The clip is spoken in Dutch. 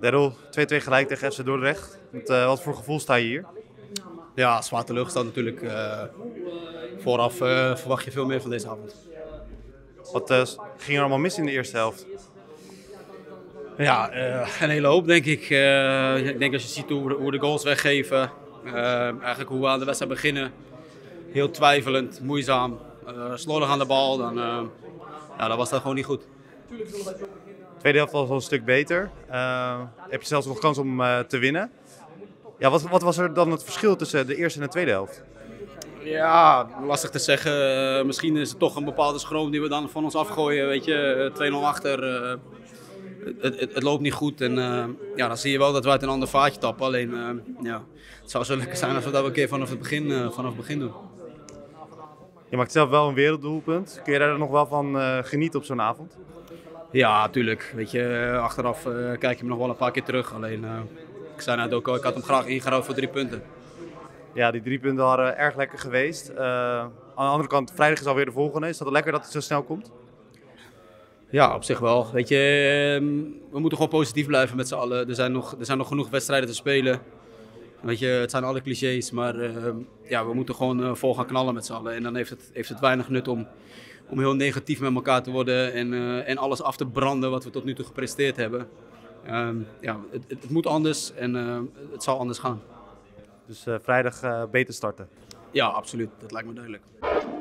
Daryl, 2-2 gelijk tegen FC Dordrecht. Wat voor gevoel sta je hier? Ja, zwaar teleurgesteld natuurlijk. Vooraf verwacht je veel meer van deze avond. Wat ging er allemaal mis in de eerste helft? Ja, een hele hoop denk ik. Ik denk als je ziet hoe we de goals weggeven, eigenlijk hoe we aan de wedstrijd beginnen. Heel twijfelend, moeizaam, slordig aan de bal, dan was dat gewoon niet goed. Tweede helft was al een stuk beter. Heb je zelfs nog kans om te winnen? Ja, wat was er dan het verschil tussen de eerste en de tweede helft? Ja, lastig te zeggen. Misschien is het toch een bepaalde schroom die we dan van ons afgooien. Weet je, 2-0 achter. Het loopt niet goed en dan zie je wel dat we uit een ander vaatje tappen. Alleen, het zou zo lekker zijn als we dat een keer vanaf het begin doen. Je maakt zelf wel een werelddoelpunt. Kun je daar nog wel van genieten op zo'n avond? Ja, tuurlijk. Weet je, achteraf kijk je me nog wel een paar keer terug. Alleen, ik zei net ook al, ik had hem graag ingeruild voor 3 punten. Ja, die 3 punten waren erg lekker geweest. Aan de andere kant, vrijdag is alweer de volgende. Is dat lekker dat het zo snel komt? Ja, op zich wel. Weet je, we moeten gewoon positief blijven met z'n allen. Er zijn nog genoeg wedstrijden te spelen. Weet je, het zijn alle clichés, maar we moeten gewoon vol gaan knallen met z'n allen. En dan heeft het weinig nut om heel negatief met elkaar te worden en alles af te branden wat we tot nu toe gepresteerd hebben. Het moet anders en het zal anders gaan. Dus vrijdag beter starten. Ja, absoluut. Dat lijkt me duidelijk.